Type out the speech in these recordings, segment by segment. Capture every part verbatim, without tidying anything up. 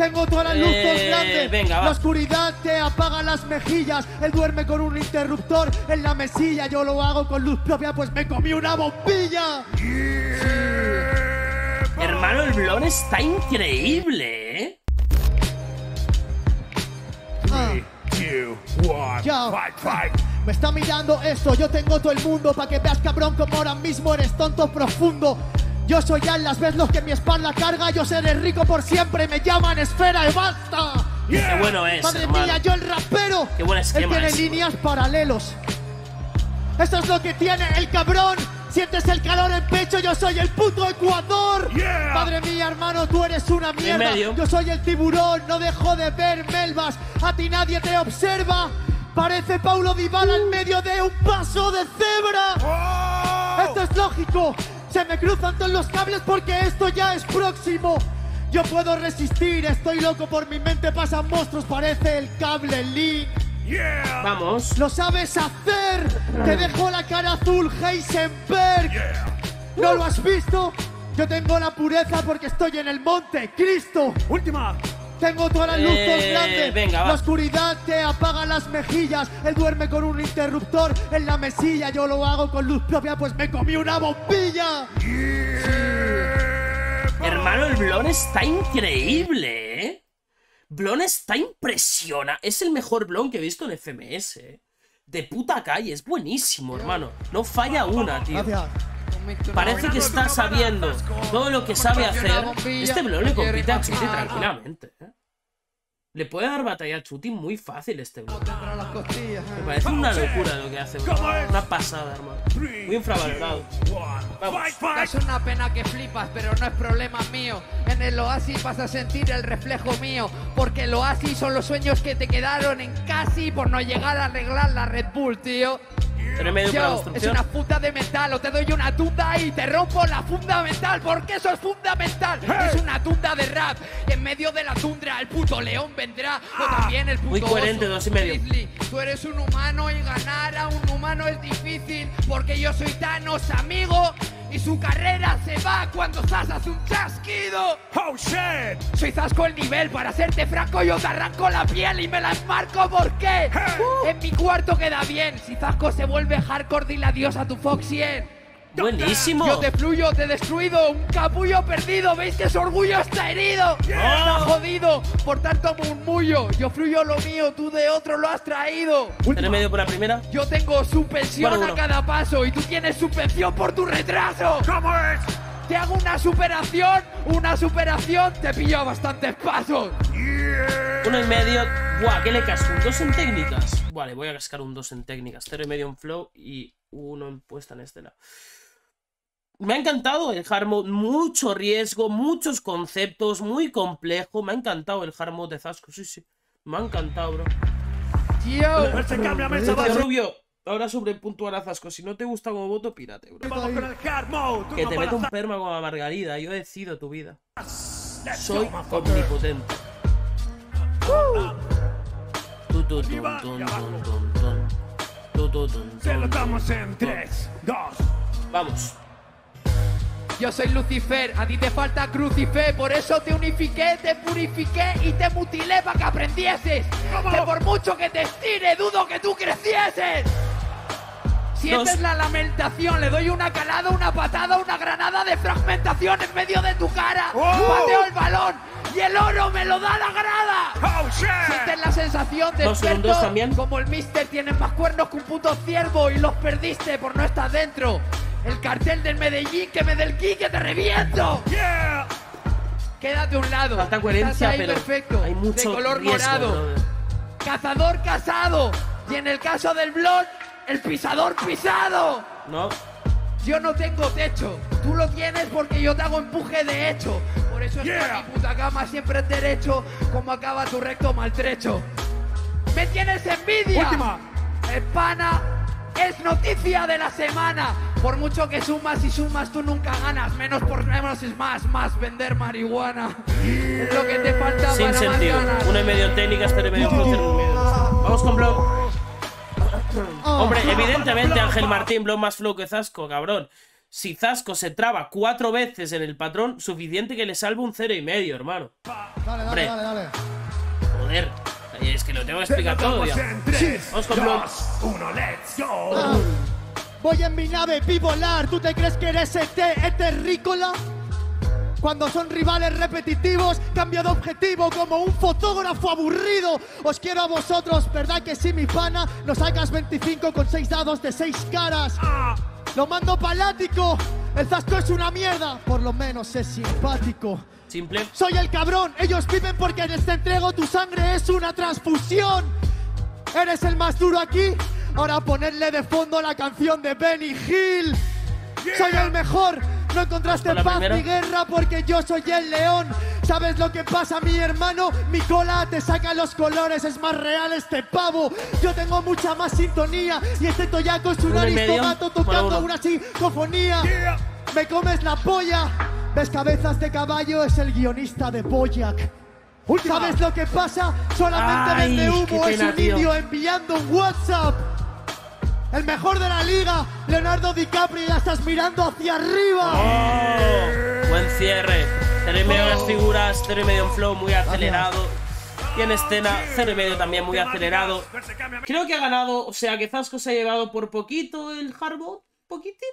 Tengo todas las luces Eh, grandes. venga, va. La oscuridad te apaga las mejillas. Él duerme con un interruptor en la mesilla. Yo lo hago con luz propia, pues me comí una bombilla. Hermano, el blon está increíble, ¿eh? Ah. Ya. Me está mirando esto, yo tengo todo el mundo. Pa' que veas, cabrón, como ahora mismo eres tonto profundo. Yo soy Atlas, ves los que mi espalda carga. Yo seré rico por siempre, me llaman Esfera y basta. Qué bueno es, Madre hermano. mía, yo el rapero. Qué buen Él esquema tiene es. líneas paralelos. Esto es lo que tiene el cabrón. Sientes el calor en pecho, yo soy el puto Ecuador. Yeah. Madre mía, hermano, tú eres una mierda. medio. Yo soy el tiburón, no dejo de ver melvas. A ti nadie te observa. Parece Paulo Dybala en medio de un paso de cebra. Oh. Esto es lógico. Se me cruzan todos los cables porque esto ya es próximo. Yo puedo resistir, estoy loco, por mi mente pasan monstruos. Parece el cable Link. Yeah. Vamos. Lo sabes hacer. Te dejo la cara azul, Heisenberg. Yeah. ¿No lo has visto? Yo tengo la pureza porque estoy en el monte Cristo. Última. Tengo todas las luces Eh, grandes. venga, va. La oscuridad te apaga las mejillas. Él duerme con un interruptor en la mesilla. Yo lo hago con luz propia, pues me comí una bombilla. Hermano, el blon está increíble, ¿eh? Blon está impresiona. Es el mejor blon que he visto en F M S, ¿eh? De puta calle, es buenísimo, hermano. No falla una, tío. Gracias. Parece que está sabiendo todo lo que sabe hacer. Este blon le compite a Chuti tranquilamente, ¿eh? Le puede dar batalla a Chuti muy fácil este blon. Me parece una locura lo que hace, bro. Una pasada, hermano. Muy infravalorado. Vamos. Es una pena que flipas, pero no es problema mío. En el oasis vas a sentir el reflejo mío, porque el oasis son los sueños que te quedaron en casi por no llegar a arreglar la Red Bull, tío. Tres medio para la Yo, es construcción. una puta de metal, o te doy una tunda y te rompo la fundamental, porque eso es fundamental. Es una tunda de rap, y en medio de la tundra el puto león vendrá, o también el puto Muy coherente, oso. dos y medio. Grizzly, tú eres un humano y ganar a un humano es difícil, porque yo soy Thanos, amigo, y su carrera se va cuando Zas hace un chasquido. Oh shit. Soy Zasco el nivel, para serte franco yo te arranco la piel y me la enmarco, ¿por qué? Hey. En mi cuarto queda bien, si Zasco se vuelve hardcore dile adiós a tu Fox cien. Buenísimo. Yo te fluyo, te he destruido, un capullo perdido, ¿veis que su orgullo está herido? Está jodido, por tanto murmullo, yo fluyo lo mío, tú de otro lo has traído. Tres medio por la primera. Yo tengo suspensión Bueno, a uno. cada paso y tú tienes suspensión por tu retraso. ¿Cómo es? Te hago una superación, una superación, te pillo a bastantes pasos. Yeah. Uno y medio. Buah, ¿qué le casco? ¿Un dos en técnicas? Vale, voy a cascar un dos en técnicas. Cero y medio en flow y uno en puesta en estela. Me ha encantado el hard mode. Mucho riesgo, muchos conceptos, muy complejo. Me ha encantado el hard mode de Zasco. Sí, sí. Me ha encantado, bro. Yo, Pues se cambia mesa, Tío, vas Rubio, ahora sobre puntuar a Zasco. Si no te gusta como voto, pírate, bro. Vamos con el hard mode. Tú Que no te para meto un estar- perma como a Margarida. Yo decido tu vida. Let's Soy go, motherfucker. omnipotente. Tu, tu, tun, Arriba y tun, abajo. tun, tun, tun. Tu, tu, tun, Se lo tun, damos tun, en tun. tres, dos. Vamos. yo soy Lucifer, a ti te falta crucife, por eso te unifiqué, te purifiqué y te mutilé para que aprendieses. ¿Cómo? Que por mucho que te estire, dudo que tú crecieses. Sientes Dos. la lamentación, le doy una calada, una patada, una granada de fragmentación en medio de tu cara. Oh. Pateo el balón y el oro me lo da la grada. Oh shit. Sientes la sensación de Dos segundos experto, también. como el mister, tienes más cuernos que un puto ciervo y los perdiste por no estar dentro. El cartel del Medellín que me del ki que te reviento. Yeah. Quédate a un lado. Falta coherencia, Estás ahí pero perfecto, hay mucho de color riesgo, morado. brother. Cazador casado. Y en el caso del blog, el pisador pisado. No. Yo no tengo techo, tú lo tienes porque yo te hago empuje de hecho. Por eso es que Yeah. a mi puta cama siempre es derecho, como acaba tu recto maltrecho. ¿Me tienes envidia? Última. El pana es noticia de la semana. Por mucho que sumas y sumas, tú nunca ganas. Menos por menos es más, más vender marihuana. Es lo que te falta Sin para sentido. más ganas. Uno y medio técnicas, cero y medio flow, cero y medio. Vamos con blow. Hombre, evidentemente Ángel Martín, blow más flow que Zasco, cabrón. Si Zasco se traba cuatro veces en el patrón, suficiente que le salve un cero y medio, hermano. Dale, dale, dale, dale. Joder. Es que lo tengo que explicar todo, ya. Vamos con Blon. Ah, voy en mi nave bipolar. ¿Tú te crees que eres este, este rícola? Cuando son rivales repetitivos, cambio de objetivo como un fotógrafo aburrido. Os quiero a vosotros, ¿verdad que sí, mi pana? Nos sacas veinticinco con seis dados de seis caras. Lo mando palático. El Zasco es una mierda. Por lo menos es simpático. Simple. Soy el cabrón. Ellos viven porque les entrego tu sangre. Es una transfusión. Eres el más duro aquí. Ahora ponerle de fondo la canción de Benny Hill. Soy el mejor. No encontraste paz primera. ni guerra porque yo soy el león. ¿Sabes lo que pasa, mi hermano? Mi cola te saca los colores, es más real este pavo. Yo tengo mucha más sintonía y este toyaco es un Uno y medio. aristogato tocando Bueno, uno. una psicofonía. Me comes la polla. ¿Ves cabezas de caballo? Es el guionista de Boyac. ¿Sabes lo que pasa? Solamente Ay, vende humo, qué es pena, un tío. indio enviando un WhatsApp. El mejor de la liga, Leonardo DiCaprio, ya estás mirando hacia arriba. Oh, buen cierre. Cero y medio en las figuras, cero y medio en flow, muy acelerado. Y en escena, cero y medio también muy acelerado. Creo que ha ganado, o sea que Zasco se ha llevado por poquito el hardbot. Poquitito.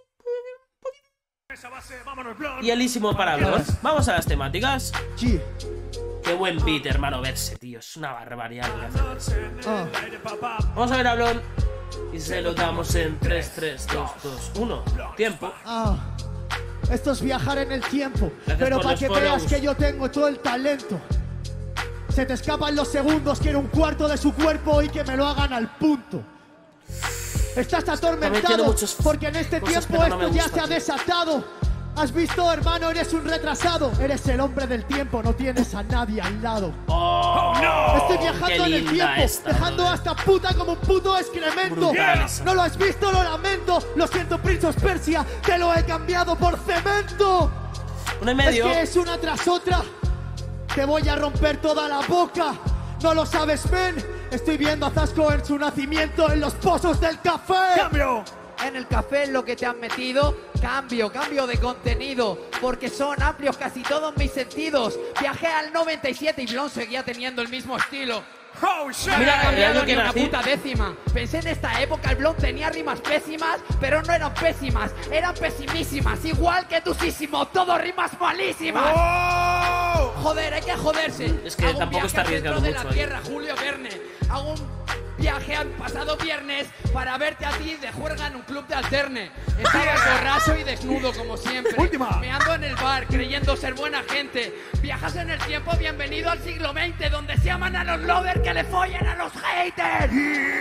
Y elísimo para Blon. Vamos a las temáticas. Sí. Qué buen beat, hermano, verse, tío. Es una barbaridad lo que hace. Ah. Vamos a ver a Blon. Y se lo damos en tres, tres, dos, dos, uno. Tiempo. Ah, esto es viajar en el tiempo. Gracias Pero por para los que follows. veas que yo tengo todo el talento. Se te escapan los segundos, quiero un cuarto de su cuerpo y que me lo hagan al punto. Estás metiendo atormentado muchos porque en este cosas tiempo que no me esto ya gustan, se ha tío. desatado. ¿Has visto, hermano? Eres un retrasado. Eres el hombre del tiempo, no tienes a nadie al lado. Oh, no. Estoy Qué viajando en el linda tiempo, esta, dejando brother. a esta puta como un puto excremento. Brutal esa. No lo has visto, lo lamento. Lo siento, Prince of Persia, te lo he cambiado por cemento. Uno y medio. Es que es una tras otra. Te voy a romper toda la boca. No lo sabes, men. Estoy viendo a Zasco en su nacimiento en los pozos del café. ¡Cambio! En el café es lo que te han metido. Cambio, cambio de contenido, porque son amplios casi todos mis sentidos. Viajé al noventa y siete y Blon seguía teniendo el mismo estilo. ¡Oh, shit! No Mira, ha era cambiado lo ni que una nací. puta décima. Pensé en esta época, el Blon tenía rimas pésimas, pero no eran pésimas, eran pesimísimas. Igual que tusísimo, todo rimas malísimas. ¡Oh! Joder, hay que joderse. Es que Hago un tampoco viaje está al centro arriesgando de mucho la ahí. tierra, Julio Verne. Hago un viaje al pasado viernes para verte a ti de juerga en un club de alterne. Estaba borracho y desnudo como siempre. Última. Me ando en el bar creyendo ser buena gente. Viajas en el tiempo, bienvenido al siglo veinte, donde se aman a los lovers que le follen a los haters.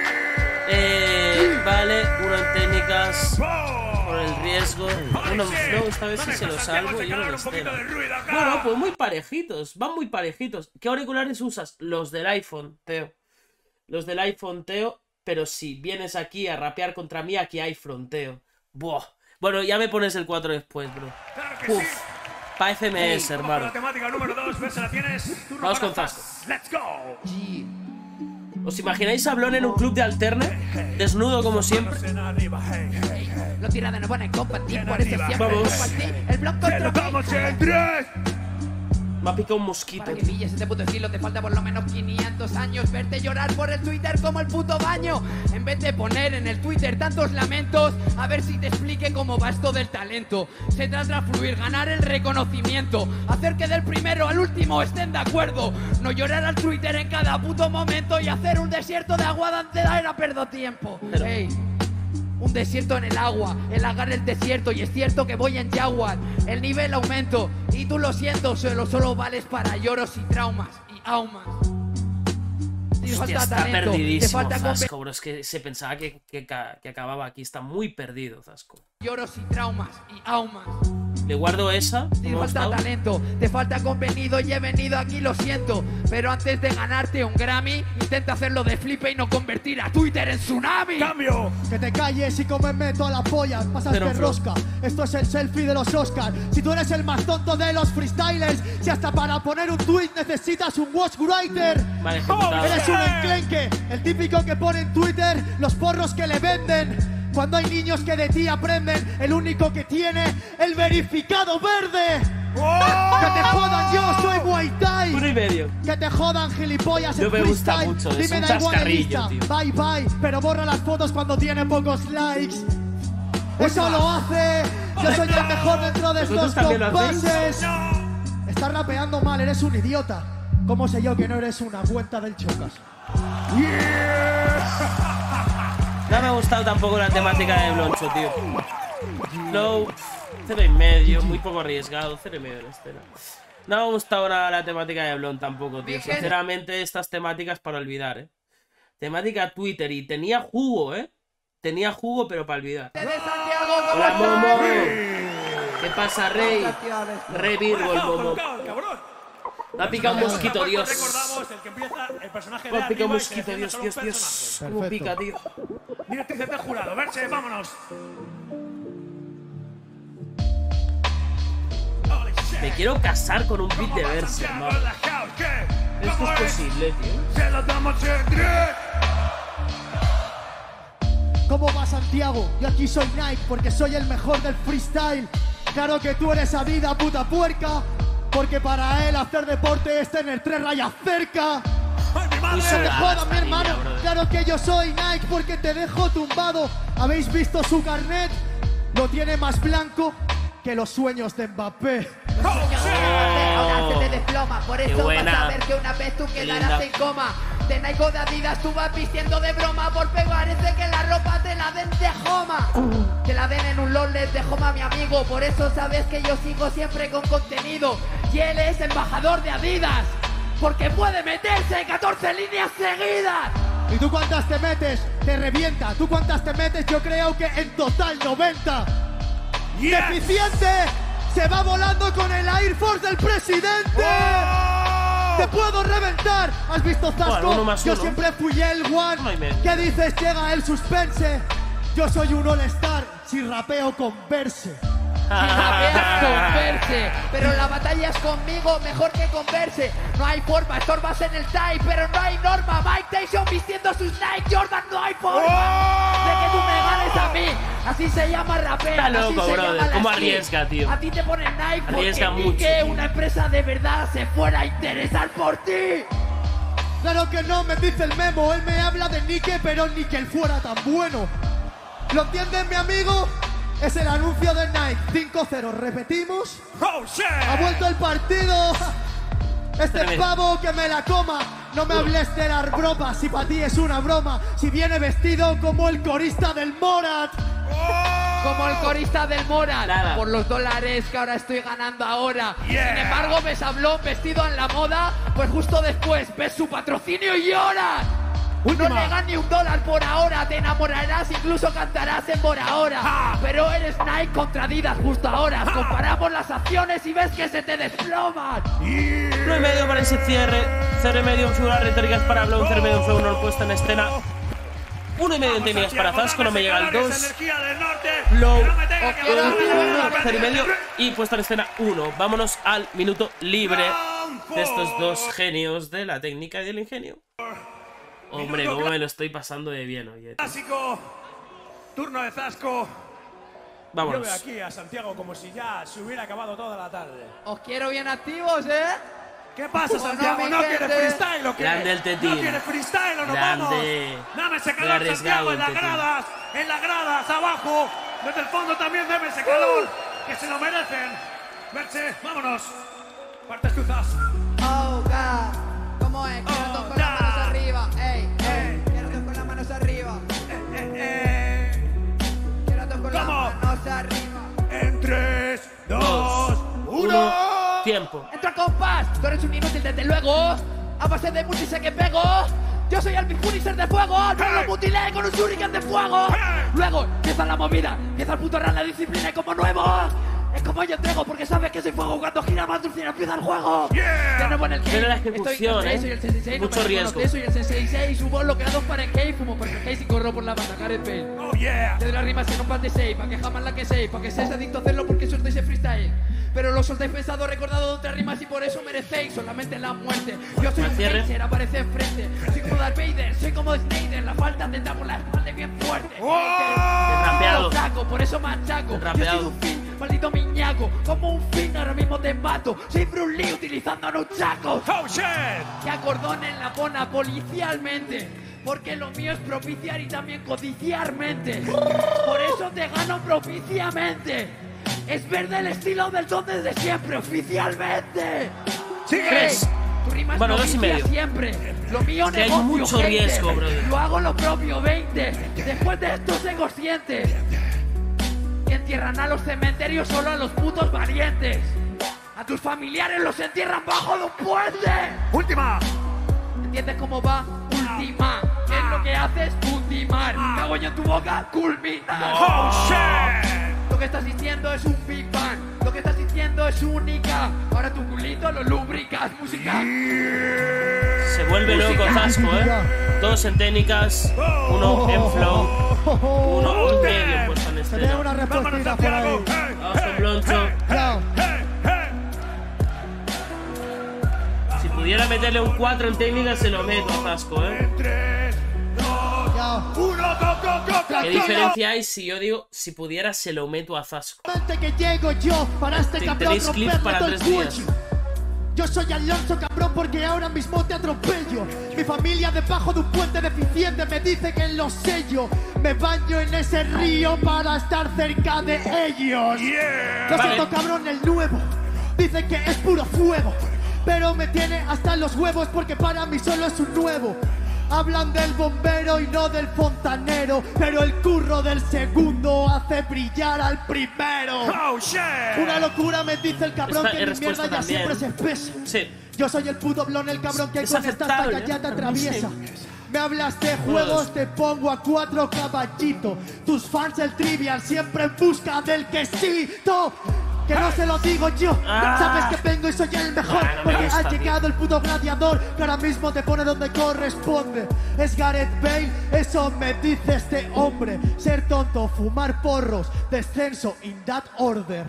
Eh, vale, uno en técnicas. ¡Oh! Por el riesgo. Uno en flow, esta vez sí se lo salvo y uno en escena. Bueno, pues muy parejitos, van muy parejitos. ¿Qué auriculares usas? Los del iPhone, Teo. Los del iPhone, Teo. Pero si vienes aquí a rapear contra mí, aquí hay fronteo. Buah. Bueno, ya me pones el cuatro después, bro. Claro que Uf. sí. Pa' F M S, Vamos con hermano. la temática número dos, ¿ves? ¿La tienes? Turno Vamos para con Zasco. Zas. ¡Let's go! ¿Os imagináis a Blon en un club de alterne? Desnudo como siempre. En arriba, hey, hey, hey. Lo tira de nuevo en compartir, Bien por eso arriba. siempre Vamos. compartí el blog ¡Que contra nos mí. vamos en tres! Me ha picado un mosquito, Para que tío. pilles este puto estilo te falta por lo menos quinientos años. Verte llorar por el Twitter como el puto baño. En vez de poner en el Twitter tantos lamentos, a ver si te explique cómo va esto del talento. Se trata de fluir, ganar el reconocimiento, hacer que del primero al último estén de acuerdo. No llorar al Twitter en cada puto momento y hacer un desierto de agua donde era perdo tiempo. Pero- Ey. Un desierto en el agua, el agar el desierto y es cierto que voy en Jaguar. El nivel aumento y tú lo siento, solo, solo vales para lloros y traumas y aumas. Te Hostia, falta está talento, te perdidísimo falta Zasco, bro. Es que se pensaba que, que, ca- que acababa aquí. Está muy perdido, Zasco. lloros y traumas y aumas. Le guardo esa. Te como falta estaba. talento, te falta convenido y he venido aquí, lo siento. Pero antes de ganarte un Grammy, intenta hacerlo de flipe y no convertir a Twitter en tsunami. ¡Cambio! Que te calles y cómeme toda la polla. Pasas Pero, de bro. rosca. Esto es el selfie de los Oscars. Si tú eres el más tonto de los freestylers, si hasta para poner un tweet necesitas un ghostwriter. Vale, ejecutado. Eres un enclenque, el típico que pone en Twitter los porros que le venden. Cuando hay niños que de ti aprenden, el único que tiene el verificado verde. ¡Oh! Que te jodan, yo soy Muay Thai. Uno y medio. Que te jodan, gilipollas, No en me gusta freestyle. mucho, es Dime un da igual el chascarrillo, Insta, tío. bye bye, pero borra las fotos cuando tiene pocos likes. Eso lo hace. Yo soy el mejor dentro de ¿Vosotros estos también lo hacéis? compases. Estás rapeando mal, eres un idiota. ¿Cómo sé yo que no eres una cuenta del Chocas? No me ha gustado tampoco la temática de Bloncho, tío. Flow, cero y medio, muy poco arriesgado, cero y medio la estela. No me ha gustado nada la temática de Blon tampoco, tío. Sinceramente, estas temáticas para olvidar, eh. Temática Twitter y tenía jugo, eh. Tenía jugo, pero para olvidar. De Santiago, ¿cómo Hola, Momo. estás? ¿Qué pasa, Rey? Re Virgo el Momo. cabrón. Me ha picado un mosquito, Dios. Recordamos el que empieza el personaje Me de ha picado un arriba y mosquito, selecciona Dios, solo Dios, un Dios. personaje. Cómo pica, tío. Directrices del jurado. Verse, vámonos. Holy shit. Me quiero casar con un beat ¿Cómo de va verse, Santiago hermano. en la house? ¿Qué? Esto ¿Cómo es posible, tío. Se lo damos en tres. ¿Cómo va Santiago? Yo aquí soy Nike porque soy el mejor del freestyle. Claro que tú eres Adidas, puta puerca. Porque para él hacer deporte es tener tres rayas cerca. ¡Ay, mi Uy, madre! Se te Ah, joda, esta mi niña, hermano. brother. Claro que yo soy Nike porque te dejo tumbado. ¿Habéis visto su carnet? Lo tiene más blanco que los sueños de Mbappé. Los sueños de Mbappé ahora se te desploma. Por Qué eso vas buena. a ver que una vez tú quedarás linda. en coma. De Nike o de Adidas tú vas vistiendo de broma. Por parece que la ropa te la den de Joma. Te la den en un lollet de Joma, mi amigo. Por eso sabes que yo sigo siempre con contenido. Y él es embajador de Adidas. Porque puede meterse catorce líneas seguidas. ¿Y tú cuántas te metes? Te revienta. ¿Tú cuántas te metes? Yo creo que en total noventa. Yes. ¡Deficiente! Se va volando con el Air Force del presidente. ¡Oh! ¡Te puedo reventar! ¿Has visto Zasco? Bueno, uno más Yo uno. siempre fui el one. No hay medio. ¿Qué dices? Llega el suspense. Yo soy un all-star si rapeo con verse. Rapeas con verse, pero la batalla es conmigo mejor que con verse. No hay forma, estorbas en el tie, pero no hay norma. Mike Tyson vistiendo sus Nike Jordan, no hay forma de que tú me ganes a mí. Así se llama rapear. Está así loco, se brother. llama la ¿Cómo skin. arriesga, tío? A ti te ponen Nike porque Arriesga ni mucho, que tío. una empresa de verdad se fuera a interesar por ti. Claro que no, me dice el memo. Él me habla de Nike, pero ni que él fuera tan bueno. ¿Lo entiendes, mi amigo? Es el anuncio de Nike. cinco cero, repetimos. ¡Oh, shit! Ha vuelto el partido. Este Tremendo. pavo que me la coma. No me hables de las bromas, si para ti es una broma. Si viene vestido como el corista del Morat. Como el corista del Moral, Nada. por los dólares que ahora estoy ganando ahora. Yeah. Sin embargo, ves a Blon vestido en la moda, pues justo después ves su patrocinio y lloras. Última. No le ganas ni un dólar por ahora, te enamorarás, incluso cantarás en por ahora. Ah. Pero eres Nike contra Adidas justo ahora. Comparamos las acciones y ves que se te desploman. Uno y medio para ese cierre. Cero y medio en figuras retóricas para Blon. Cero y medio en flow no puesta en escena. Uno y medio en técnicas para Zasco. No me llega el dos. Energía del norte. Flow. Que no me tenga que Quiero matar. decir, Cero y medio. Y puesta en escena uno. Vámonos al minuto libre de estos dos genios de la técnica y del ingenio. Hombre, cómo me lo estoy pasando de bien, oye. Clásico. Turno de Zasco. Yo Vámonos. veo aquí a Santiago como si ya se hubiera acabado toda la tarde. Os quiero bien activos, ¿eh? ¿Qué pasa, Bueno, Santiago? mi ¿No gente. quieres freestyle o qué? Grande el tetín. ¿No quieres freestyle o no Grande. vamos? Dame ese Muy calor, arriesgado Santiago, en el las tetín. gradas. En las gradas, abajo. Desde el fondo también dame ese calor. Que se lo merecen. Merche, vámonos. Partes tu Zas. Oh, God. ¿Cómo es? Quiero todos con las God. manos arriba. Ey, Ey. ey. Quiero todos con las manos arriba. Eh, eh, Quiero todos con las ¿Cómo? manos arriba. eh. En tres, dos, Dos, uno. uno. Tiempo. Entra compás, tú eres un inútil desde luego. A base de multi sé que pego. Yo soy el Big Punisher de fuego. No lo mutilé con un shuriken de fuego. Hey. Luego empieza la movida. Empieza el puto real, la disciplina y como nuevo. Es como yo entrego porque sabes que soy fuego. Cuando gira más dulce empieza el juego. Yeah. De nuevo en el game. Pero la Estoy ejecución, en el ¿eh? soy el sesenta y seis, Mucho no me riesgo. reconoces, Soy el sesenta y seis. Subo bloqueados para el cave. Fumo para el case y corro por la banda. Gareth Bale. Oh, yeah. Te doy las rimas en un pan de seis, pa' que jamás la que seis, pa' que seas adicto a hacerlo porque soltéis ese freestyle. Pero lo soltáis pensado, recordado de otras rimas y por eso merecéis solamente la muerte. Yo soy Al un cierre. gangster, aparece enfrente. Soy como Darth Vader, soy como como Snyder, la falta te da por la espalda bien fuerte. Rapeado. Saco, por eso machaco. Yo soy un fin, maldito miñaco. Como un fin, ahora mismo te mato. Soy Bruce Lee utilizando nunchacos. Oh shit. Que acordonen la pona policialmente. Porque lo mío es propiciar y también codiciarmente. Por eso te gano propiciamente. Es verde el estilo del don desde siempre, oficialmente. Tres. Tu rima es Bueno, dos y medio. Siempre. Lo mío Que hay negocio, mucho gente. riesgo, brother. Lo hago lo propio, veinte. Después de esto sé consciente. Que entierran a los cementerios solo a los putos valientes. A tus familiares los entierran bajo de un puente. Última. ¿Entiendes cómo va? Última. Es lo que haces, ultimar. Cago yo en tu boca, culminar. Oh shit. Lo que estás diciendo es un Big Bang. Lo que estás diciendo es única. Ahora tu culito lo lubricas. Música. Se vuelve loco Zasco, ¿eh? Todos en técnicas, uno en flow, uno en medio puesto en Tenemos escena. una Vámonos, respuesta por ahí. Santiago. Hey, Vamos con Bloncho. Yao, hey, hey. Si pudiera meterle un cuatro en técnicas, se lo meto a Zasco, ¿eh? Tres, dos, yao. uno, go, go, go, go, ¿Qué go. diferencia hay si yo digo, si pudiera, se lo meto a Zasco? Mente que llego yo para este Te- cabrón tenéis clips romperle para todo el tres días. cuello. Yo soy Alonso cabrón porque ahora mismo te atropello. Mi familia debajo de un puente deficiente me dice que lo sé yo. Me baño en ese río para estar cerca de ellos. Yeah. Lo Vale. siento cabrón el nuevo. Dice que es puro fuego. Pero me tiene hasta los huevos porque para mí solo es un nuevo. Hablan del bombero y no del fontanero, pero el curro del segundo hace brillar al primero. Oh shit. Una locura me dice el cabrón Esta que es mi mierda respuesta ya también. siempre se espesa. Sí. Yo soy el puto blon, el cabrón que Es con esta aceptable, talla ya te ¿eh? atraviesa. Sí. Me hablas de juegos, te pongo a cuatro caballitos. Tus fans el trivial siempre en busca del quesito. Que no se lo digo yo, Ah. sabes que vengo y soy el mejor. Ah, no me Porque gusta, ha tío. llegado el puto gladiador que ahora mismo te pone donde corresponde. Es Gareth Bale, eso me dice este hombre. Ser tonto, fumar porros, descenso in that order.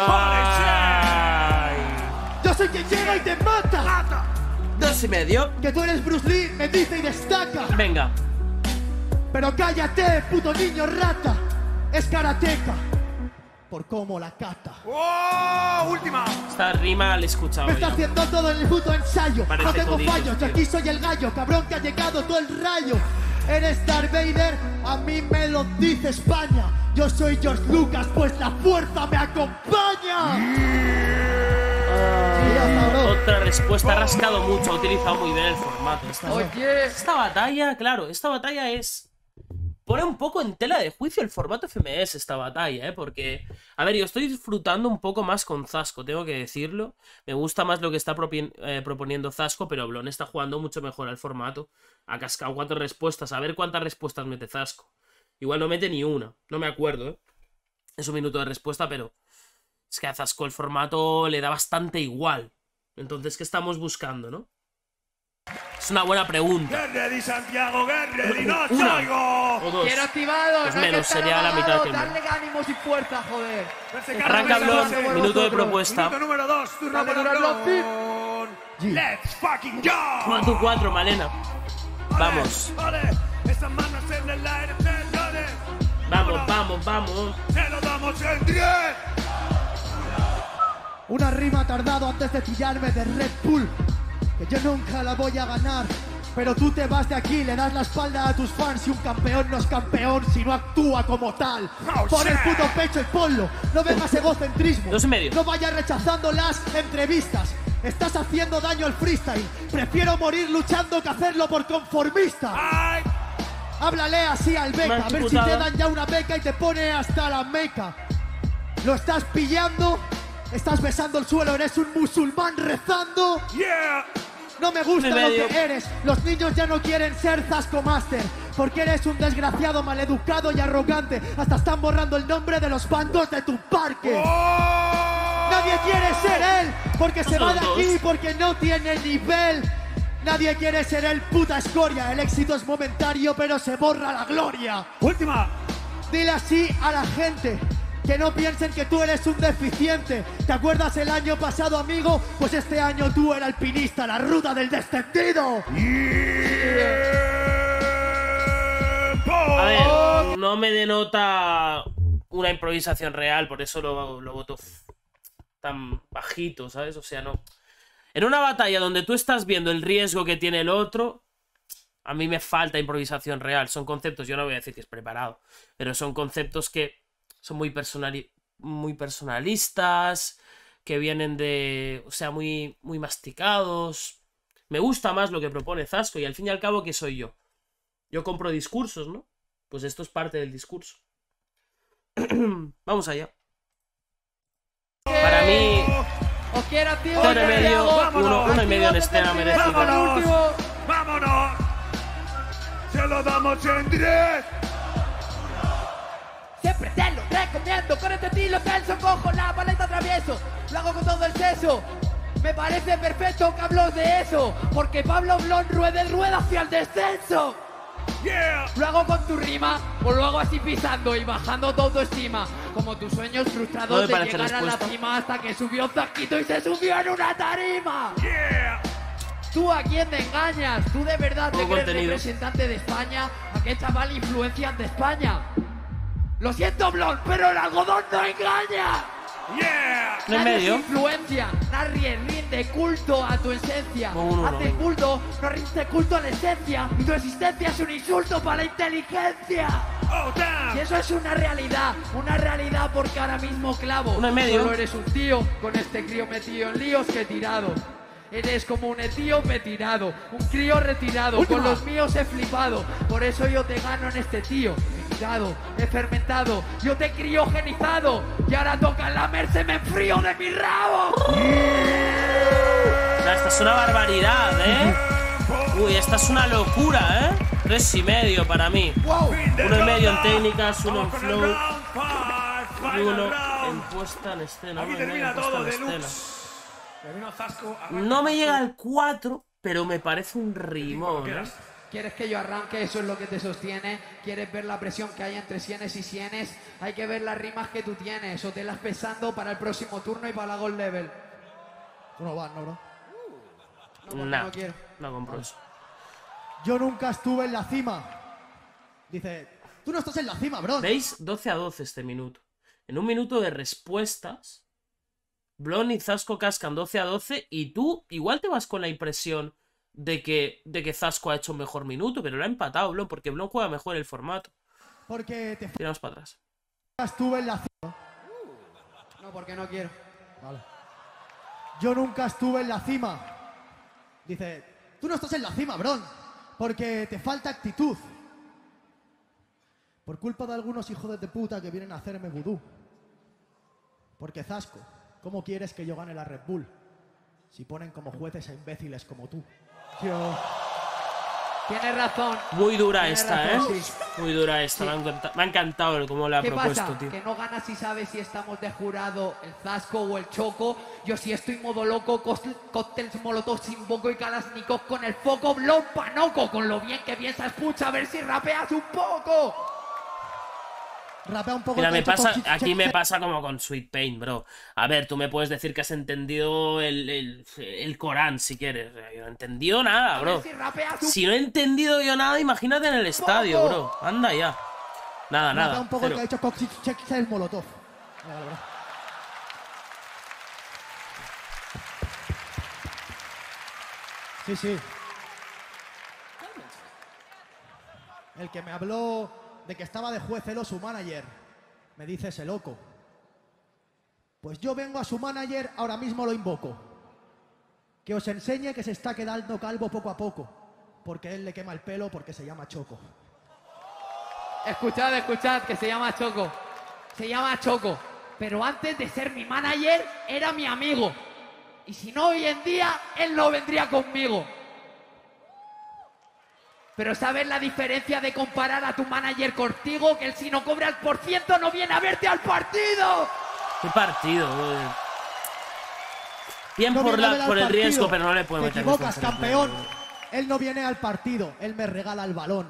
Ay. Yo soy quien llega y te mata. Dos y medio. Que tú eres Bruce Lee, me dice y destaca. Venga. Pero cállate, puto niño rata. Es karateca. Por cómo la cata. Oh, última. Esta rima la he escuchado Me está ya. haciendo todo en el puto ensayo. Parece No tengo código, fallos, yo tío. aquí soy el gallo. Cabrón que ha llegado todo el rayo. Eres Darth Vader, a mí me lo dice España. Yo soy George Lucas, pues la fuerza me acompaña. Sí, ya está, bro. Otra respuesta, ha rascado mucho, ha utilizado muy bien el formato. Esta, Oye. esta batalla, claro, esta batalla es... Pone un poco en tela de juicio el formato F M S esta batalla, ¿eh? Porque, a ver, yo estoy disfrutando un poco más con Zasco, tengo que decirlo. Me gusta más lo que está propi- eh, proponiendo Zasco, pero Blon está jugando mucho mejor al formato. Ha cascado cuatro respuestas, a ver cuántas respuestas mete Zasco. Igual no mete ni una, no me acuerdo, ¿eh? Es un minuto de respuesta, pero... Es que a Zasco el formato le da bastante igual. Entonces, ¿qué estamos buscando, no? Es una buena pregunta. Get ready, Santiago, get ready, no te Una. oigo. O dos. Quiero activado, Pues no hay que menos, estar sería la mitad amagado, que el darle ánimos y fuerza, joder. Verse Arranca Carlos, Blon, verse minuto de vosotros. propuesta. Minuto número dos, turno Dale, para dale, Blon. Let's fucking go. Cuatro cuatro, Malena. Vamos. Vale, esas manos en el aire, señores. Vamos, vamos, vamos. Se lo damos en diez. Una rima tardado antes de pillarme de Red Bull. Que yo nunca la voy a ganar. Pero tú te vas de aquí, le das la espalda a tus fans. Y un campeón no es campeón si no actúa como tal. Oh, Pon el shit. puto pecho y ponlo. No vengas egocentrismo. Dos y medio. No vayas rechazando las entrevistas. Estás haciendo daño al freestyle. Prefiero morir luchando que hacerlo por conformista. Ay, Háblale así al beca, Me a has ver si putado. te dan ya una beca y te pone hasta la meca. Lo estás pillando, estás besando el suelo, eres un musulmán rezando. yeah. No me gusta Me lo medio. que eres, los niños ya no quieren ser Zasco Master. Porque eres un desgraciado, maleducado y arrogante. Hasta están borrando el nombre de los bandos de tu parque. Oh. Nadie quiere ser él, porque se Son va de dos. aquí, porque no tiene nivel. Nadie quiere ser el puta escoria. El éxito es momentario, pero se borra la gloria. Última. Dile así a la gente, que no piensen que tú eres un deficiente. ¿Te acuerdas el año pasado, amigo? Pues este año tú, el alpinista, la ruta del descendido. Yeah. no me denota una improvisación real, por eso lo, lo voto tan bajito, ¿sabes? O sea, no. En una batalla donde tú estás viendo el riesgo que tiene el otro, a mí me falta improvisación real. Son conceptos, yo no voy a decir que es preparado, pero son conceptos que son muy, personali muy personalistas, que vienen de... o sea, muy, muy masticados. Me gusta más lo que propone Zasco y al fin y al cabo, ¿qué soy yo? Yo compro discursos, ¿no? Pues esto es parte del discurso. Vamos allá. Para mí... Os quiero, tío. Uno y medio, uno, uno y medio en escena merecido. ¡Vámonos! ¡Vámonos! ¡Se lo damos en diez! Siempre te lo recomiendo. Con este estilo tenso cojo la paleta travieso. Lo hago con todo el seso. Me parece perfecto que hablo de eso. Porque Pablo Blon rueda rueda hacia el descenso. Yeah. Lo hago con tu rima, o lo hago así pisando y bajando tu autoestima. Como tus sueños frustrados no de llegar a la cima hasta que subió Zasquito y se subió en una tarima. Yeah. ¿Tú a quién te engañas? ¿Tú de verdad te Poco crees contenido. representante de España? ¿A qué chaval influencian de España? Lo siento, Blon, pero el algodón no engaña. Yeah. No en Nadie medio. te influencia, nadie rinde culto a tu esencia. No, uno, Hace no. culto, no rinde culto a la esencia. Y tu existencia es un insulto para la inteligencia. Oh, damn. Y eso es una realidad, una realidad porque ahora mismo clavo. Uno y medio. Solo eres un tío con este crío metido en líos que he tirado. Eres como un etíope tirado, un crío retirado. Última. Con los míos he flipado, por eso yo te gano en este tío. He tirado, he fermentado, yo te he criogenizado. Y ahora toca lamerse, me enfrío de mi rabo. O sea, esta es una barbaridad, ¿eh? Uy, esta es una locura, ¿eh? Tres y medio para mí. Fin de Uno y medio en ronda. técnicas, uno en Vamos con el flow round five, y final uno round. en puesta en escena. Aquí Uno y medio termina en puesta todo en escena. deluxe. Termina Zasco, arranca No me Zasco. llega al cuatro, pero me parece un Como rimón, ¿eh? quieras. ¿Quieres que yo arranque? Eso es lo que te sostiene. ¿Quieres ver la presión que hay entre sienes y sienes? Hay que ver las rimas que tú tienes. O te las pesando para el próximo turno y para la gold level. Tú no vas, ¿no, bro? No, porque Nah, no quiero. no compro eso. Yo nunca estuve en la cima. Dice, tú no estás en la cima, bro. ¿Veis? doce a doce este minuto. En un minuto de respuestas, Blon y Zasco cascan doce a doce y tú igual te vas con la impresión de que, de que Zasco ha hecho un mejor minuto, pero lo ha empatado Blon porque Blon juega mejor el formato. Porque te Tiramos para atrás. estuve en la cima. No, porque no quiero. Vale. Yo nunca estuve en la cima. Dice, tú no estás en la cima, bro. Porque te falta actitud. Por culpa de algunos hijos de puta que vienen a hacerme vudú. Porque Zasco, ¿cómo quieres que yo gane la Red Bull? Si ponen como jueces a imbéciles como tú. Yo... Tienes razón. Muy dura Tienes esta, razón, ¿eh? sí. Muy dura esta. Sí. Me, ha encanta- me ha encantado el cómo la ha ¿Qué propuesto, pasa? tío. Que no ganas si sabes si estamos de jurado el Zasco o el Choco. Yo si estoy modo loco, cos- cócteles molotov sin boco y Kalashnikov con el foco, blon panoco. Con lo bien que piensas, pucha, a ver si rapeas un poco. Rapea un poco. Mira, te me he hecho pasa, con- aquí me pasa como con Sweet Pain, bro. A ver, tú me puedes decir que has entendido el, el, el Corán, si quieres. O sea, yo no he entendido nada, A ver bro. si rapeas un Si no he entendido yo nada, imagínate en el estadio, bro. Anda ya. Nada, Rapea nada. un poco cero. el que ha hecho Cocktail Molotov. Vale, vale, vale. Sí, sí. El que me habló de que estaba de juez Elo, su manager, me dice ese loco. Pues yo vengo a su manager, ahora mismo lo invoco. Que os enseñe que se está quedando calvo poco a poco. Porque él le quema el pelo porque se llama Choco. Escuchad, escuchad, que se llama Choco. Se llama Choco. Pero antes de ser mi manager, era mi amigo. Y si no hoy en día, él no vendría conmigo. Pero ¿sabes la diferencia de comparar a tu manager contigo? Que él si no cobra el por ciento no viene a verte al partido. Qué partido, bro. Bien No por, viene a la, ver al por el partido. riesgo, pero no le puedo Te meter equivocas, contra el campeón. juego. Él no viene al partido, él me regala el balón.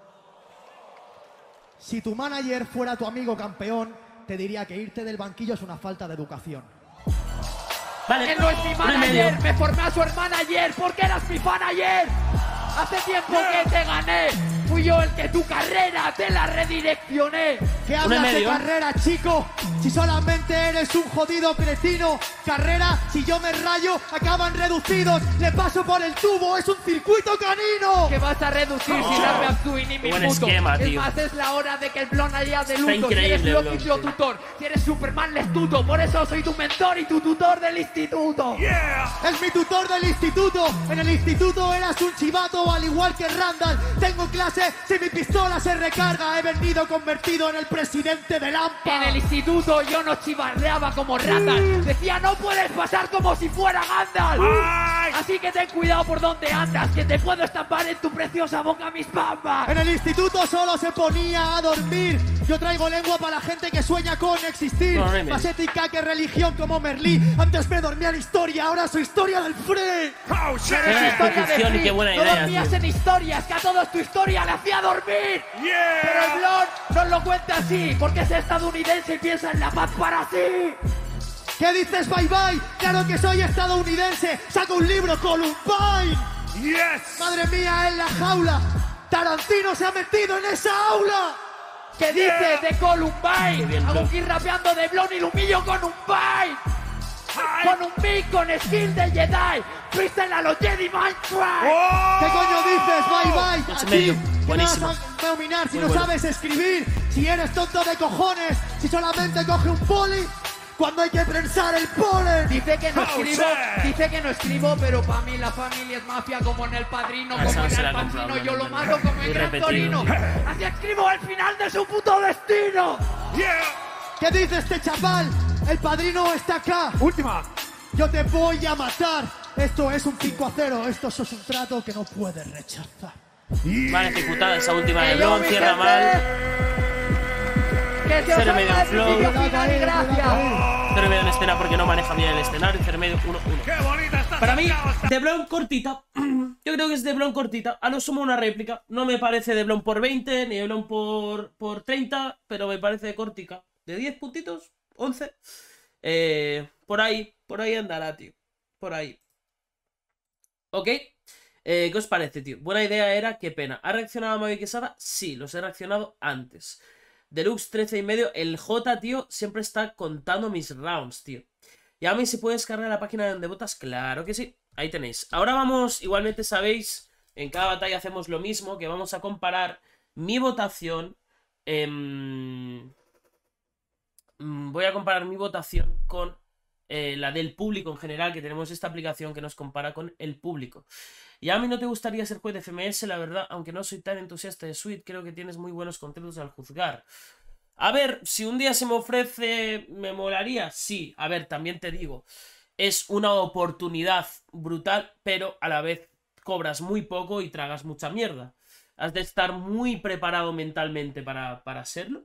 Si tu manager fuera tu amigo campeón, te diría que irte del banquillo es una falta de educación. Vale, Él no es mi uno y medio. manager, me formé a su hermana ayer, porque eras mi fan ayer. Hace tiempo que te gané, Fui yo el que tu carrera te la redireccioné. ¿Qué hablas de carrera, chico? Si solamente eres un jodido cretino. Carrera, si yo me rayo, acaban reducidos. Le paso por el tubo, es un circuito canino. ¿Qué vas a reducir Oh. si rapeas tú y ni mi Buen puto? esquema, Es tío. más, es la hora de que el blon haya de luto. Está Si eres increíble, Loki, Blon, yo tutor. Si eres Superman, les tuto. Por eso soy tu mentor y tu tutor del instituto. Yeah. Es mi tutor del instituto. En el instituto eras un chivato, al igual que Randall. Tengo clase, si mi pistola se recarga. He venido convertido en el presidente del A M P A. En el instituto yo no chivarreaba como Randall. Decía, no puedes pasar como si fuera Gandalf. Ay. Así que ten cuidado por donde andas, que te puedo estampar en tu preciosa boca mis bambas. En el instituto solo se ponía a dormir. Yo traigo lengua para la gente que sueña con existir. No, no, no. Más ética que religión como Merlí. Antes me dormía en historia, ahora soy historia del free. Oh, shit. Eres Eh, historia de ejecución y Free. qué buena No idea, dormías tío. en historias, que a todos tu historia le hacía dormir. Yeah. Pero el blon nos lo cuenta así, porque es estadounidense y piensa en la paz para sí. ¿Qué dices, bye bye? Claro que soy estadounidense. Saco un libro, Columbine. Yes. Madre mía, en la jaula. Tarantino se ha metido en esa aula. ¿Qué dices de Columbine? Qué bien, Hago Blon. aquí rapeando de blon y lo humillo con un bite. Ay. Con un mic, con skill de Jedi. Freestyle a los Jedi Minecraft. Oh. ¿Qué coño dices? Bye bye. Ocho A y medio. ti, que no Buenísimo. vas a dominar si Muy no bueno. sabes escribir. Si eres tonto de cojones. Si solamente coge un poli cuando hay que prensar el polen. Dice que no Oh, escribo, shit. dice que no escribo, pero para mí la familia es mafia como en El Padrino, Ah, como esa en se El la he comprado, Pacino, yo lo obviamente. mato como en Muy Gran repetido, Torino. tío. Así escribo el final de su puto destino. Yeah. ¿Qué dice este chaval? El padrino está acá. Última. Yo te voy a matar. Esto es un cinco a cero. Esto es un trato que no puedes rechazar. Mal ejecutada esa última de Que yo, Blon, mi cierra gente, mal. Que se os Cero medio salga el flow. principio, Cuidado final y ahí, gracias. cuidado ahí. Cero medio en escena porque no maneja bien el escenario. Cero medio uno uno. Qué bonita está. Para mí, Santiago. de Blon cortita. Yo creo que es de Blon cortita. A lo sumo una réplica. No me parece de Blon por veinte, ni de Blon por, por treinta, pero me parece de cortica. De diez puntitos, once. Eh, por ahí, por ahí andará, tío. Por ahí. ¿Ok? Eh, ¿Qué os parece, tío? Buena idea era, qué pena. ¿Ha reaccionado a Mavi Quesada? Sí, los he reaccionado antes. Deluxe trece y medio. El J, tío, siempre está contando mis rounds, tío. Y a mí se puede descargar la página donde votas, claro que sí. Ahí tenéis. Ahora vamos, igualmente sabéis, en cada batalla hacemos lo mismo, que vamos a comparar mi votación. em, mm, voy a comparar mi votación con eh, la del público en general, que tenemos esta aplicación que nos compara con el público. Y a mí no te gustaría ser juez de F M S, la verdad, aunque no soy tan entusiasta de Sweet, creo que tienes muy buenos conceptos al juzgar. A ver, si un día se me ofrece, ¿me molaría? Sí, a ver, también te digo, es una oportunidad brutal, pero a la vez cobras muy poco y tragas mucha mierda. Has de estar muy preparado mentalmente para, para serlo.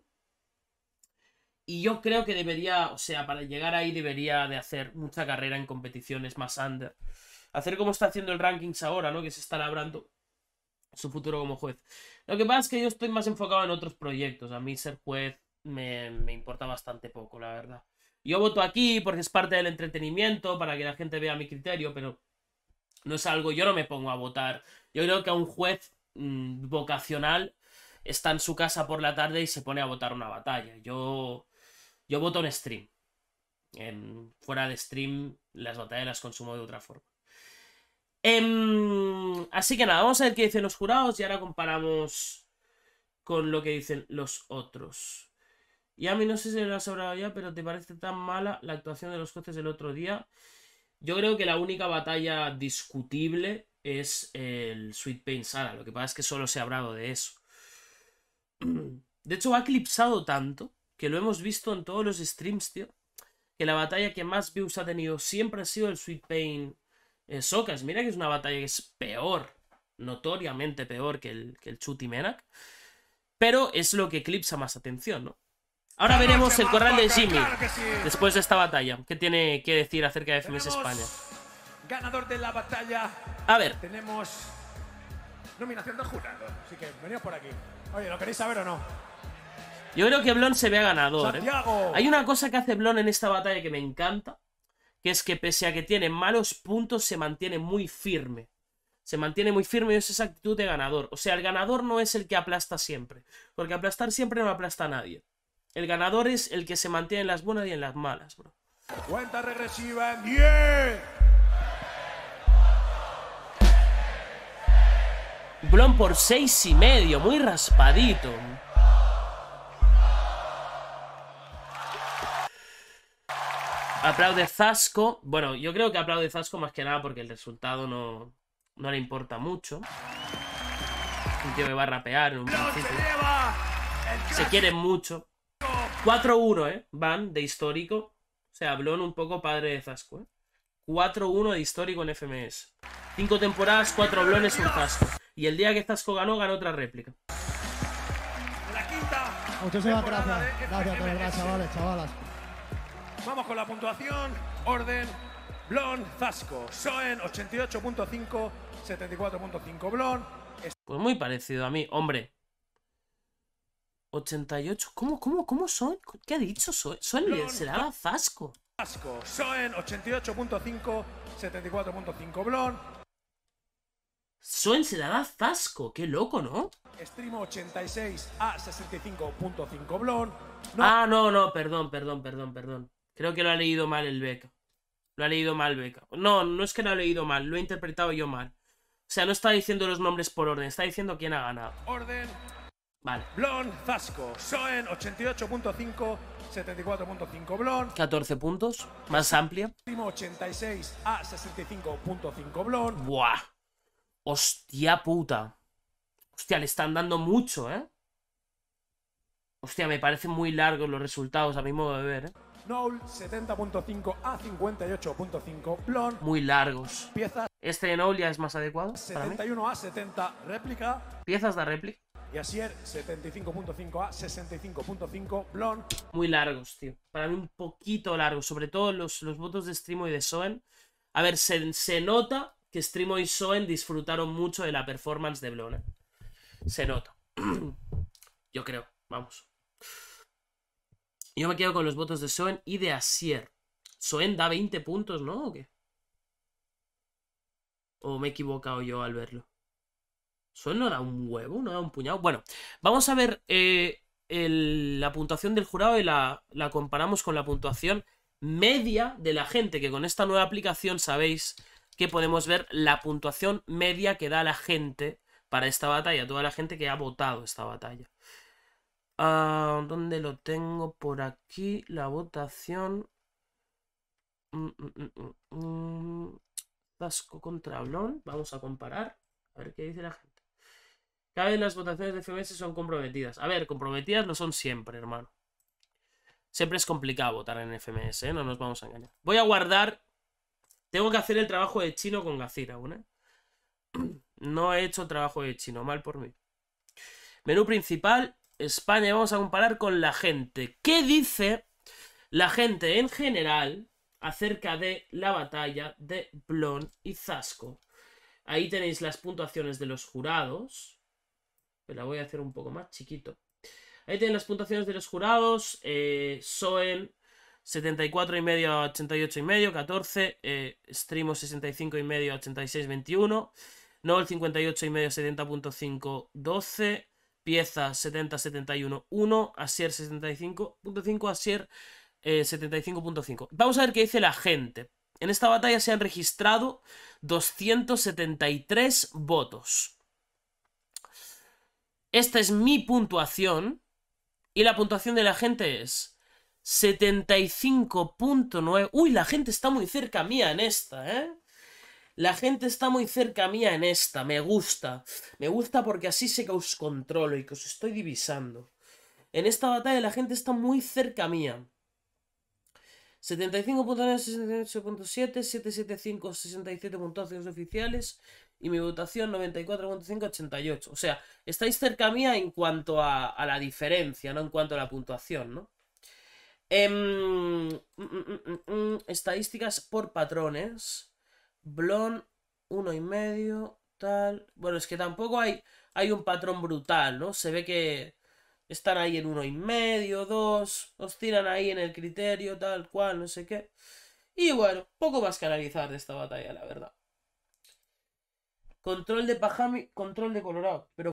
Y yo creo que debería, o sea, para llegar ahí debería de hacer mucha carrera en competiciones más under. Hacer como está haciendo el Rankings ahora, ¿no? Que se está labrando su futuro como juez. Lo que pasa es que yo estoy más enfocado en otros proyectos. A mí ser juez me, me importa bastante poco, la verdad. Yo voto aquí porque es parte del entretenimiento, para que la gente vea mi criterio, pero no es algo... Yo no me pongo a votar. Yo creo que a un juez mmm, vocacional está en su casa por la tarde y se pone a votar una batalla. Yo, yo voto en stream. En, fuera de stream las batallas las consumo de otra forma. Em, así que nada, vamos a ver qué dicen los jurados y ahora comparamos con lo que dicen los otros. Y a mí no sé si lo has hablado ya, pero ¿te parece tan mala la actuación de los jueces del otro día? Yo creo que la única batalla discutible es el Sweet Pain Sara. Lo que pasa es que solo se ha hablado de eso. De hecho, ha eclipsado tanto que lo hemos visto en todos los streams, tío. Que la batalla que más views ha tenido siempre ha sido el Sweet Pain eh, Socas. Mira que es una batalla que es peor, notoriamente peor que el, que el Chuti Menak. Pero es lo que eclipsa más atención, ¿no? Ahora veremos el corral de Jimmy Claro que sí. después de esta batalla. ¿Qué tiene que decir acerca de F M S Tenemos España? Ganador de la batalla. A ver, Tenemos nominación del jurado. Así que venid por aquí. Oye, ¿lo queréis saber o no? yo creo que Blon se ve ganador, ¿eh? Santiago. Hay una cosa que hace Blon en esta batalla que me encanta, que es que pese a que tiene malos puntos, se mantiene muy firme. Se mantiene muy firme y es esa actitud de ganador. O sea, el ganador no es el que aplasta siempre. Porque aplastar siempre no aplasta a nadie. El ganador es el que se mantiene en las buenas y en las malas, bro. Cuenta regresiva en diez. Blon por seis y medio, muy raspadito. Aplaude Zasco. Bueno, yo creo que aplaude Zasco más que nada porque el resultado no, no le importa mucho. Un tío que va a rapear en un principio. Se quieren mucho. cuatro uno, ¿eh? Van de histórico. O sea, Blon un poco padre de Zasco, ¿eh? cuatro uno de histórico en F M S. Cinco temporadas, cuatro blones, un Zasco. Y el día que Zasco ganó, ganó otra réplica. La quinta. Muchísimas gracias. Gracias, de verdad, chavales, chavalas. Vamos con la puntuación. Orden. Blon, Zasco. Soen, ochenta y ocho punto cinco, setenta y cuatro punto cinco. Blon. Pues muy parecido a mí, hombre. ochenta y ocho. ¿Cómo, cómo, cómo son? ¿Qué ha dicho? Soen, Soen se le da Zasco. Zasco. Soen, ochenta y ocho punto cinco, setenta y cuatro punto cinco. Blon. Soen se le da Zasco. Qué loco, ¿no? Extremo ochenta y seis a sesenta y cinco punto cinco. Blon. No. Ah, no, no, perdón, perdón, perdón, perdón. Creo que lo ha leído mal el Beca. Lo ha leído mal Beca. No, no es que lo ha leído mal, lo he interpretado yo mal. O sea, no está diciendo los nombres por orden, está diciendo quién ha ganado. Orden. Vale. Blon, Zasco. Soen, ochenta y ocho punto cinco, setenta y cuatro punto cinco. Blon. catorce puntos, más amplia. Extremo ochenta y seis a sesenta y cinco punto cinco. Blon. Buah. Hostia puta. Hostia, le están dando mucho, ¿eh? Hostia, me parecen muy largos los resultados a mi modo de ver, ¿eh? Noel, setenta punto cinco a cincuenta y ocho punto cinco. Blon. Muy largos. Piezas. Este de Noel ya es más adecuado para mí. setenta y uno a setenta. Réplica. Piezas de réplica. Y Asier, setenta y cinco punto cinco a sesenta y cinco punto cinco. Blon. Muy largos, tío. Para mí un poquito largos. Sobre todo los, los votos de Strimo y de Soen. A ver, se, se nota que Strimo y Soen disfrutaron mucho de la performance de Blon, ¿eh? Se nota. Yo creo. Vamos. Yo me quedo con los votos de Soen y de Asier. Soen da veinte puntos, ¿no? ¿O qué? ¿O me he equivocado yo al verlo? Soen no da un huevo, no da un puñado. Bueno, vamos a ver eh, el, la puntuación del jurado y la, la comparamos con la puntuación media de la gente, que con esta nueva aplicación sabéis que podemos ver la puntuación media que da la gente para esta batalla, toda la gente que ha votado esta batalla. Uh, ¿Dónde lo tengo? Por aquí, la votación. Mm, mm, mm, mm. Zasco contra Blon. Vamos a comparar. A ver qué dice la gente. Cada vez las votaciones de F M S son comprometidas. A ver, comprometidas lo son siempre, hermano. Siempre es complicado votar en F M S, ¿eh? No nos vamos a engañar. Voy a guardar. Tengo que hacer el trabajo de chino con Gacir aún, ¿eh? No he hecho trabajo de chino, mal por mí. Menú principal. España, vamos a comparar con la gente. ¿Qué dice la gente en general acerca de la batalla de Blon y Zasco? Ahí tenéis las puntuaciones de los jurados. La voy a hacer un poco más chiquito. Ahí tenéis las puntuaciones de los jurados. Eh, Soen setenta y cuatro y medio a ochenta y ocho y medio, catorce. Eh, Strimo sesenta y cinco y medio a ochenta y seis, veintiuno. Noel cincuenta y ocho y medio a setenta punto cinco, doce. Pieza setenta setenta y uno, uno. Asier setenta y cinco punto cinco. Asier eh, setenta y cinco punto cinco. Vamos a ver qué dice la gente. En esta batalla se han registrado doscientos setenta y tres votos. Esta es mi puntuación. Y la puntuación de la gente es setenta y cinco punto nueve. Uy, la gente está muy cerca mía en esta, ¿eh? La gente está muy cerca mía en esta, me gusta. Me gusta porque así sé que os controlo y que os estoy divisando. En esta batalla la gente está muy cerca mía. setenta y cinco punto nueve, sesenta y ocho punto siete, setecientos setenta y cinco, sesenta y siete puntuaciones oficiales. Y mi votación noventa y cuatro punto cinco, ochenta y ocho. O sea, estáis cerca mía en cuanto a, a la diferencia, no en cuanto a la puntuación, ¿no? Eh, mm, mm, mm, mm, estadísticas por patrones. Blon, uno y medio, tal. Bueno, es que tampoco hay, hay un patrón brutal, ¿no? Se ve que están ahí en uno y medio, dos, os tiran ahí en el criterio, tal cual, no sé qué. Y bueno, poco más que analizar de esta batalla, la verdad. Control de Pajami, control de Colorado. Pero